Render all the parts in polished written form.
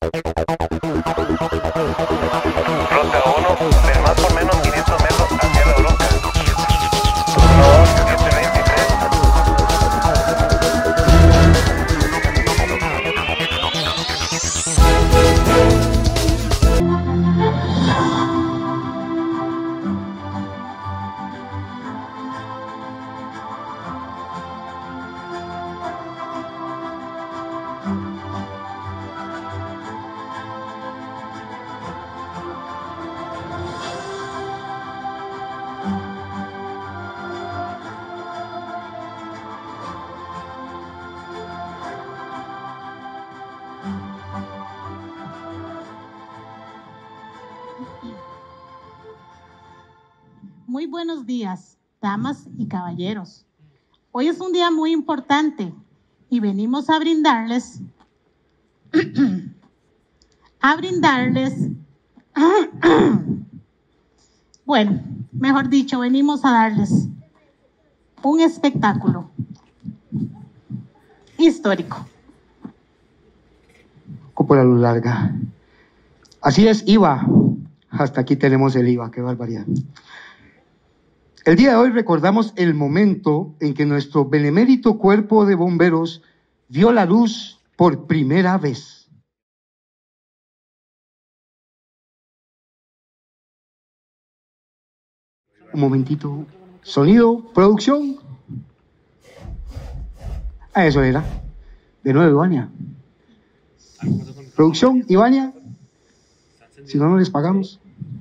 Ruta 1, de más o menos 500 metros hacia la Europa. 723. Muy buenos días, damas y caballeros. Hoy es un día muy importante y venimos a brindarles, bueno, mejor dicho, venimos a darles un espectáculo histórico. Por la luz larga. Así es, IVA. Hasta aquí tenemos el IVA, qué barbaridad. El día de hoy recordamos el momento en que nuestro benemérito cuerpo de bomberos vio la luz por primera vez. Un momentito. Sonido, producción. Eso era. De nuevo, Ivania. Producción, Ivania. Si no, no les pagamos.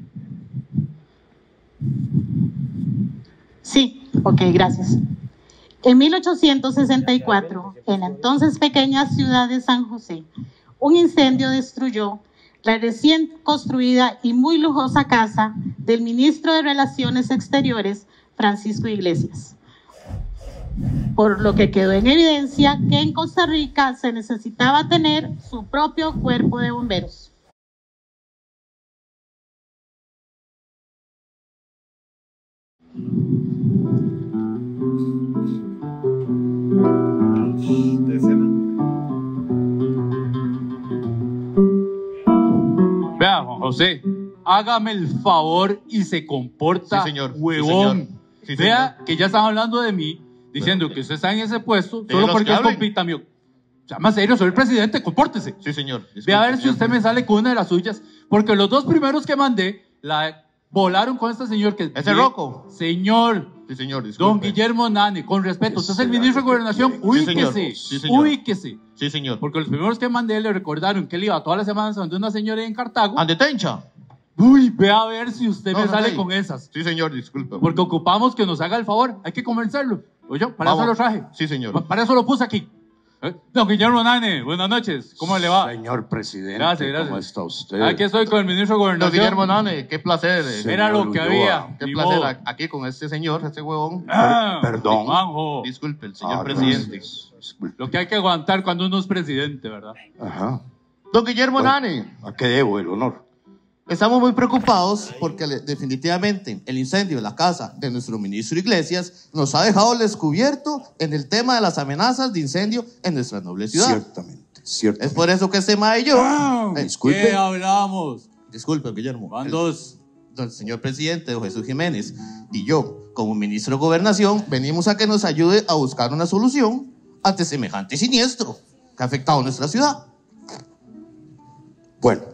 Sí, ok, gracias. En 1864, en la entonces pequeña ciudad de San José, un incendio destruyó la recién construida y muy lujosa casa del ministro de Relaciones Exteriores, Francisco Iglesias. Por lo que quedó en evidencia que en Costa Rica se necesitaba tener su propio cuerpo de bomberos. Vea, Juan José, hágame el favor y se comporta, sí, señor. huevón. Sí, señor. Sí, Vea señor. que ya están hablando de mí, diciendo que usted está en ese puesto solo los porque que es hablen. compita mío. Ya, más serio, soy el presidente, compórtese. Sí, señor. Ve a ver si usted me sale con una de las suyas, porque los dos primeros que mandé la volaron con este señor que... ¿Ese Rocco? Señor, Sí, señor, disculpe. don Guillermo Nane, con respeto, usted es el ministro de Gobernación, Sí, señor. ubíquese, Sí, señor. ubíquese. Sí, señor. Porque los primeros que mandé le recordaron que él iba todas las semanas donde una señora en Cartago. ¿Ande tencha? Uy, ve a ver si usted No, me no, sale no. con esas. Sí, señor, disculpe. Porque ocupamos que nos haga el favor. Hay que convencerlo. Oye, para Vamos. eso lo traje. Sí, señor. Para eso lo puse aquí. Don Guillermo Nane, buenas noches. ¿Cómo le va? Señor presidente, Gracias, gracias. ¿cómo está usted? Aquí estoy con el ministro de Don Gobernación. Guillermo Nane, qué placer. Era lo Señor que Ulloa. había. Qué Ni placer modo. aquí con este señor, este huevón. Perdón. Juanjo, Disculpe, el señor Ah, presidente. gracias. Disculpe. lo que hay que aguantar cuando uno es presidente, ¿verdad? Ajá. Don Guillermo Bueno. Nane, ¿A qué debo el honor? estamos muy preocupados porque definitivamente el incendio de la casa de nuestro ministro Iglesias nos ha dejado al descubierto en el tema de las amenazas de incendio en nuestra noble ciudad. Ciertamente. Es por eso que este mae y yo... disculpe. ¿Qué hablamos? Disculpe, Guillermo. ¿Cuántos? El señor presidente, don Jesús Jiménez, y yo, como ministro de Gobernación, venimos a que nos ayude a buscar una solución ante semejante siniestro que ha afectado a nuestra ciudad. Bueno,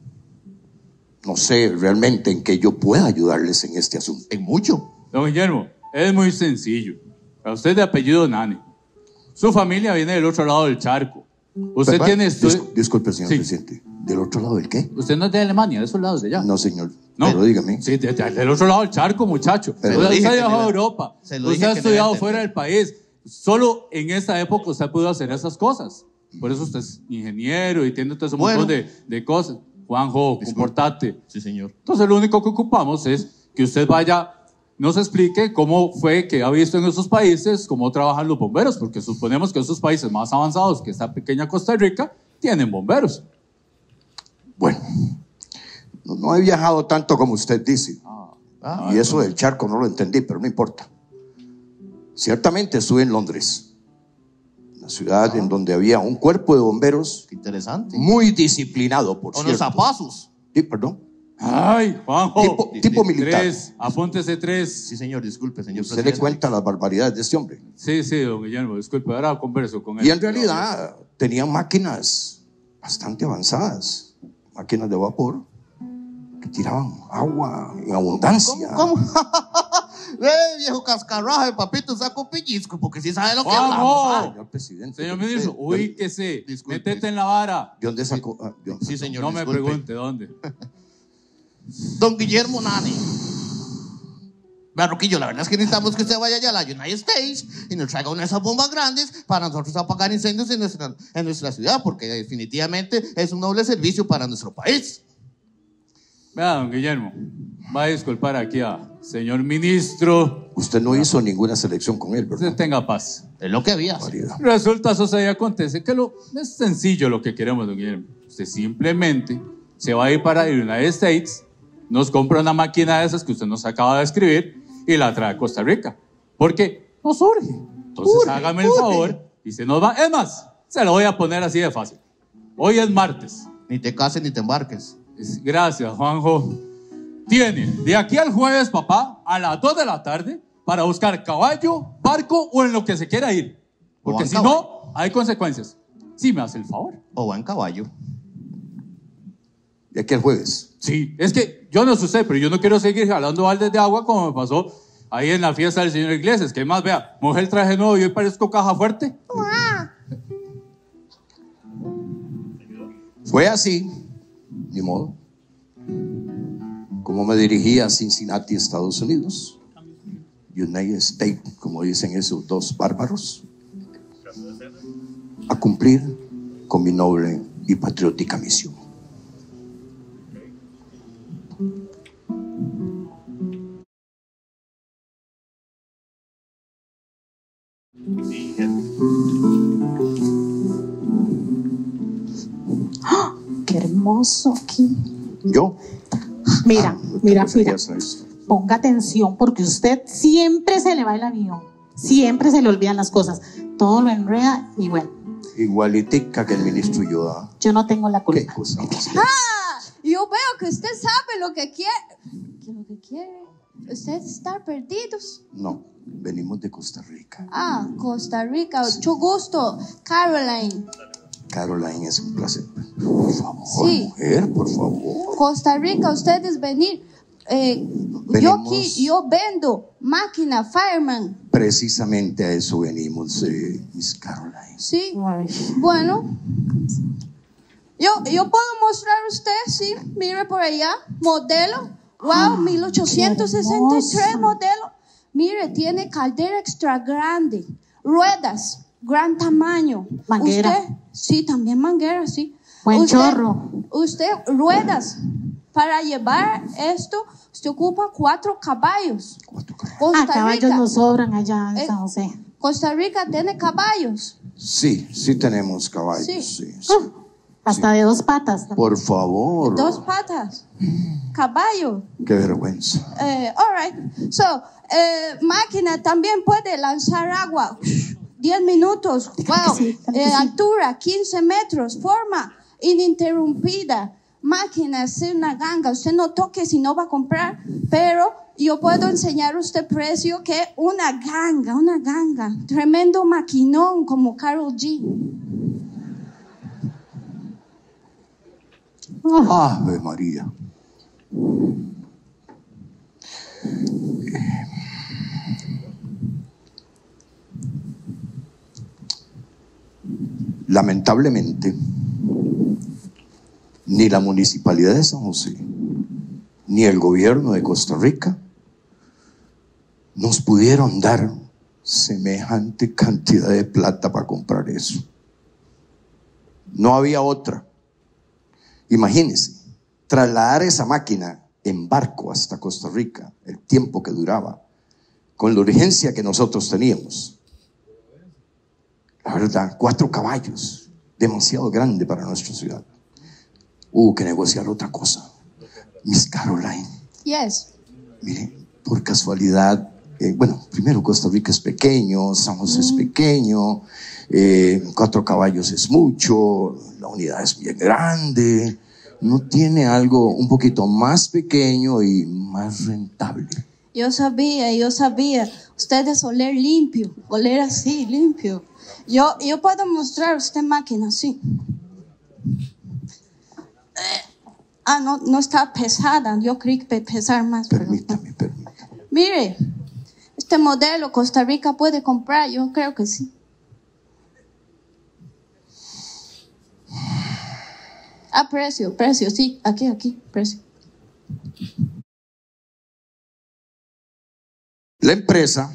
no sé realmente en qué yo pueda ayudarles en este asunto. En mucho. Don Guillermo, es muy sencillo. A usted de apellido Nane. Su familia viene del otro lado del charco. Usted Perdón, tiene estudio... Disculpe, señor Sí. presidente. ¿Del otro lado del qué? Usted no es de Alemania, de esos lados de allá. No, señor. No. Pero dígame. Sí, del otro lado del charco, muchacho. Pero Usted dije ha que viajado me a iba- Europa. se lo Usted dije ha que me estudiado iba a fuera del país. Solo en esta época usted pudo hacer esas cosas. Por eso usted es ingeniero y tiene todo ese Bueno. montón de cosas. Juanjo, comportate. Sí, señor. Entonces lo único que ocupamos es que usted vaya, nos explique cómo fue que ha visto en esos países, cómo trabajan los bomberos, porque suponemos que esos países más avanzados que esta pequeña Costa Rica tienen bomberos. Bueno, no he viajado tanto como usted dice. Y eso del charco no lo entendí, pero no importa. Ciertamente estuve en Londres. Una ciudad en donde había un cuerpo de bomberos Qué interesante. muy disciplinado, por O los cierto. zapazos. Sí, perdón. Ay, Juanjo. Tipo militar. 3, apúntese 3. Sí, señor, disculpe, señor Usted le presidente. cuenta las barbaridades de este hombre. Sí, don Guillermo, disculpe, ahora converso con él. Y en realidad tenían máquinas bastante avanzadas, máquinas de vapor que tiraban agua en abundancia. ¿Cómo? Viejo cascarraje, papito, saca un pellizco, porque si sabe lo que ¡Vamos! hablamos. Señor presidente. Señor ministro, ubíquese, Disculpe. métete en la vara. ¿De dónde sacó? Sí, señor, No me disculpe. pregunte dónde. Don Guillermo Nani. Vea, Roquillo, la verdad es que necesitamos que usted vaya allá a la United States y nos traiga una de esas bombas grandes para nosotros apagar incendios en nuestra ciudad, porque definitivamente es un noble servicio para nuestro país. Vea, don Guillermo, va a disculpar aquí a señor ministro. Usted no hizo ninguna selección con él, ¿verdad? Usted tenga paz. Es lo que había. Variedad. Resulta, sucede y acontece que es sencillo lo que queremos, don Guillermo. Usted simplemente se va a ir para los United States, nos compra una máquina de esas que usted nos acaba de escribir y la trae a Costa Rica. Porque nos urge. Entonces hágame el favor y se nos va. Es más, se lo voy a poner así de fácil. Hoy es martes. Ni te cases ni te embarques. Gracias, Juanjo. Tiene de aquí al jueves, papá, a las 2 de la tarde para buscar caballo, barco o en lo que se quiera ir. Porque en si caballo. no, hay consecuencias. Sí me hace el favor. O va en caballo. De aquí al jueves. Sí, es que yo no sé usted, pero yo no quiero seguir jalando baldes de agua como me pasó ahí en la fiesta del señor Iglesias. Que más, vea, mujer traje nuevo y hoy parezco caja fuerte. Fue así, ni modo. Como me dirigí a Cincinnati, Estados Unidos. United States, como dicen esos dos bárbaros. A cumplir con mi noble y patriótica misión. Qué hermoso aquí. ¿Yo? Mira, ¿Te mira, referías a esto? ponga atención porque usted siempre se le va el avión, siempre se le olvidan las cosas, todo lo enreda y bueno, Igualitica que el ministro Yoda. yo no tengo la ¿Qué culpa. cosa más? Yo veo que usted sabe lo que quiere. Lo que quiere. Usted está perdidos. No, venimos de Costa Rica. Ah, Costa Rica. Mucho gusto. Caroline. Caroline, es un placer. Por favor, Sí. mujer, por favor. Costa Rica, ustedes venir. Yo aquí, yo vendo máquina Fireman. Precisamente a eso venimos, Miss Caroline. Sí. Ay, Bueno. Yo puedo mostrar a usted, sí. Mire por allá. Modelo. Wow, 1863 hermoso. modelo. Mire, tiene caldera extra grande. Ruedas, gran tamaño. Manguera. Usted, sí, también manguera, sí. Buen Usted- chorro. Usted, ruedas. Para llevar esto, usted ocupa 4 caballos. 4 caballos. Costa caballos Rica. nos sobran allá en Eh, San José. Costa Rica tiene caballos. Sí, sí tenemos caballos. Sí. Sí, sí. Hasta de 2 patas. Por favor. 2 patas. Caballo. Qué vergüenza. All right. So, máquina también puede lanzar agua. 10 minutos. Wow. sí, claro que sí. Altura, 15 metros. Forma ininterrumpida. Máquina, es una ganga. Usted no toque si no va a comprar. Pero yo puedo enseñar a usted precio que una ganga. Tremendo maquinón como Karol G. Ave María. Lamentablemente, ni la municipalidad de San José, ni el gobierno de Costa Rica nos pudieron dar semejante cantidad de plata para comprar eso. No había otra. Imagínense, trasladar esa máquina en barco hasta Costa Rica, el tiempo que duraba, con la urgencia que nosotros teníamos. La verdad, 4 caballos, demasiado grande para nuestra ciudad. Hubo que negociar otra cosa. Miss Caroline, Yes. mire, por casualidad, Bueno, primero Costa Rica es pequeño, San José es pequeño, 4 caballos es mucho, la unidad es bien grande, no tiene algo un poquito más pequeño y más rentable. Yo sabía. Ustedes oler limpio, oler así, limpio. Yo puedo mostrar a usted máquina así. No está pesada. Yo creí que pesar más. Permítame. Mire, este modelo Costa Rica puede comprar, yo creo que sí. Precio, sí, aquí, precio. La empresa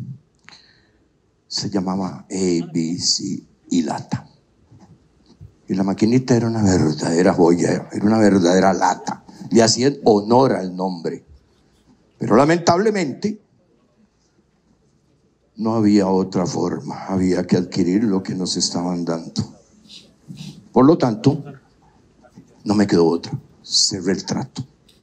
se llamaba ABC y Lata. Y la maquinita era una verdadera joya, era una verdadera lata. Le hacían honor al nombre. Pero lamentablemente no había otra forma, había que adquirir lo que nos estaban dando. Por lo tanto, no me quedó otra, cerré el trato.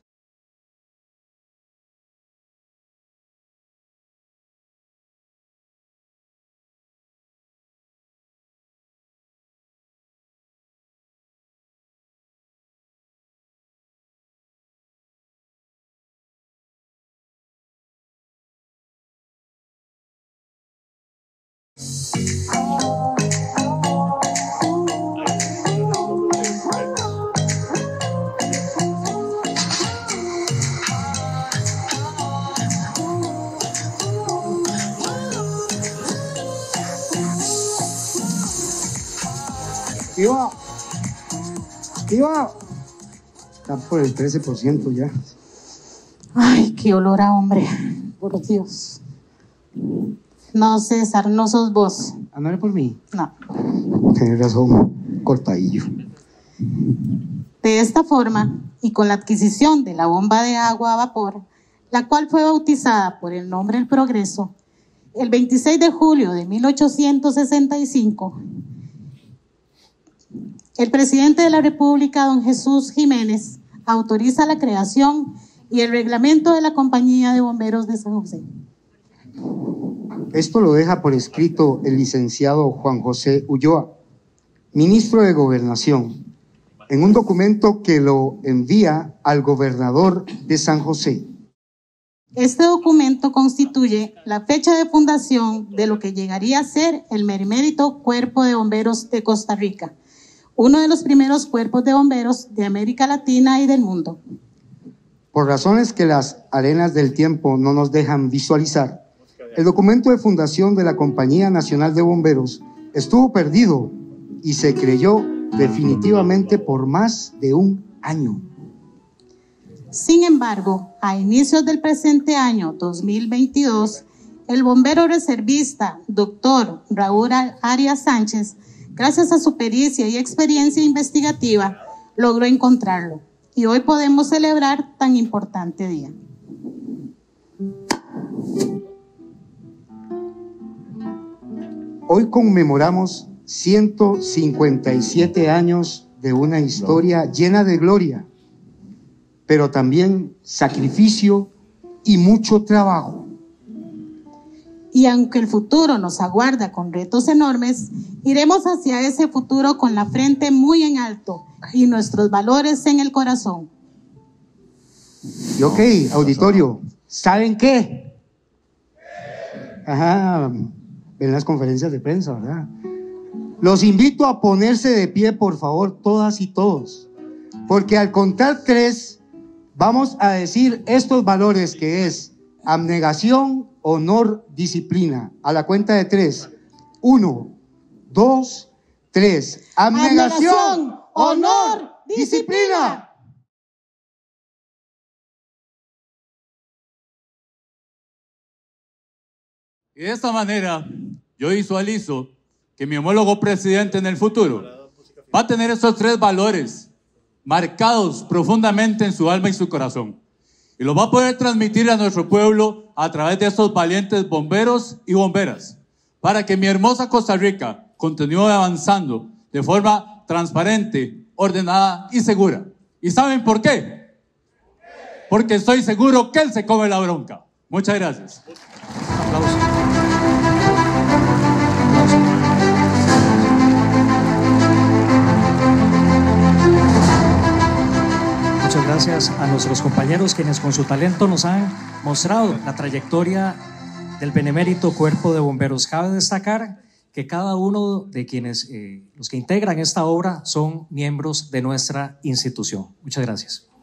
Iba. Está por el 13% ya. Ay, qué olor a hombre, por Dios. No, César, no sos vos. ¿No era por mí? No. Tienes razón, cortadillo. De esta forma, y con la adquisición de la bomba de agua a vapor, la cual fue bautizada por el nombre El Progreso, el 26 de julio de 1865, el presidente de la República, don Jesús Jiménez, autoriza la creación y el reglamento de la Compañía de Bomberos de San José. Esto lo deja por escrito el licenciado Juan José Ulloa, ministro de Gobernación, en un documento que lo envía al gobernador de San José. Este documento constituye la fecha de fundación de lo que llegaría a ser el Benemérito Cuerpo de Bomberos de Costa Rica, uno de los primeros cuerpos de bomberos de América Latina y del mundo. Por razones que las arenas del tiempo no nos dejan visualizar, el documento de fundación de la Compañía Nacional de Bomberos estuvo perdido y se creyó definitivamente por más de un año. Sin embargo, a inicios del presente año 2022, el bombero reservista Dr. Raúl Arias Sánchez, gracias a su pericia y experiencia investigativa, logró encontrarlo. Y hoy podemos celebrar tan importante día. Hoy conmemoramos 157 años de una historia llena de gloria, pero también sacrificio y mucho trabajo. Y aunque el futuro nos aguarda con retos enormes, iremos hacia ese futuro con la frente muy en alto y nuestros valores en el corazón. Y ok, auditorio, ¿saben qué? Ajá, ven las conferencias de prensa, ¿verdad? Los invito a ponerse de pie, por favor, todas y todos, porque al contar 3, vamos a decir estos valores que es abnegación, honor, disciplina. A la cuenta de 3. 1, 2, 3. Abnegación, honor, disciplina. Y de esta manera, yo visualizo que mi homólogo presidente en el futuro va a tener estos 3 valores marcados profundamente en su alma y su corazón. Y los va a poder transmitir a nuestro pueblo a través de estos valientes bomberos y bomberas, para que mi hermosa Costa Rica continúe avanzando de forma transparente, ordenada y segura. ¿Y saben por qué? Porque estoy seguro que él se come la bronca. Muchas gracias. Un aplauso. Muchas gracias a nuestros compañeros quienes con su talento nos han mostrado la trayectoria del benemérito Cuerpo de Bomberos. Cabe destacar que cada uno de quienes, los que integran esta obra, son miembros de nuestra institución. Muchas gracias.